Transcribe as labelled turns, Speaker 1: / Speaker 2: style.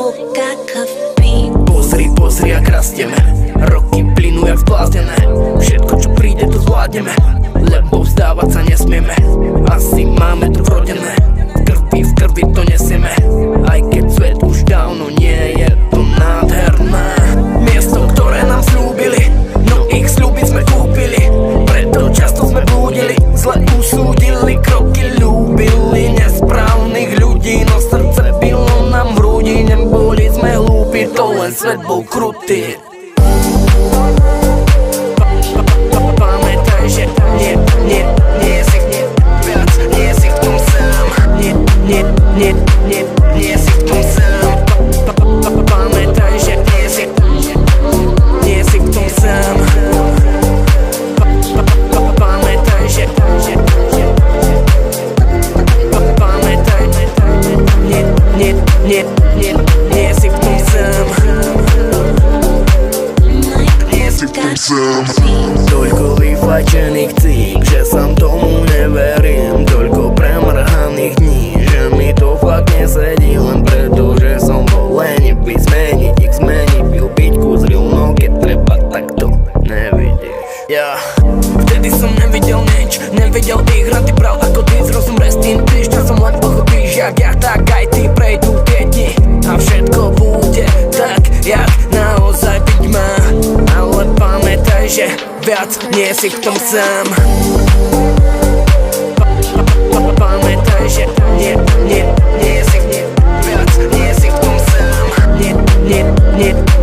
Speaker 1: Bulgakov beat.
Speaker 2: Pozri, jak rastieme, roky plynú jak zbláznené. Všetko čo príde to zvládneme, lebo vzdávať sa nesmieme. Asi máme to vrodené, v krvi to nesieme. Aj keď svet už dávno nie je, to nádherné miesto, ktoré nám slúbili, no ich sľuby sme kúpili. Preto často sme blúdili, zle usúdili, kroky ľúbili nesprávnych ľudí, no srdce bylo nám v hrudi. Neboli sme hlúpi, to len svet bol krutý. Pamätaj, že nie si viac, nie si v tom sám. Nie si v tom sám. Pamätaj, že nie si v tom sám. Pamätaj, že nie si v tom sám. Toľko vyfajčených cík, že sám tomu neverím. Toľko premrhaných dní, že mi to fakt nesedí. Len preto, že som bol lenivý zmeniť ich, zmeniť byť kuzril, no keď treba, tak to nevidíš. Vtedy som nevidel nič, nevidel ich rady, bral ako ty, zrozum rest in peace. Časom len pochopíš, jak ja, tak aj ty, prejdú tie dni a všetko bude tak, jak naozaj byť má. Ale pamätaj, že viac nie si v tom sám. Pamätaj, že nie si viac, nie si v tom sám. Nie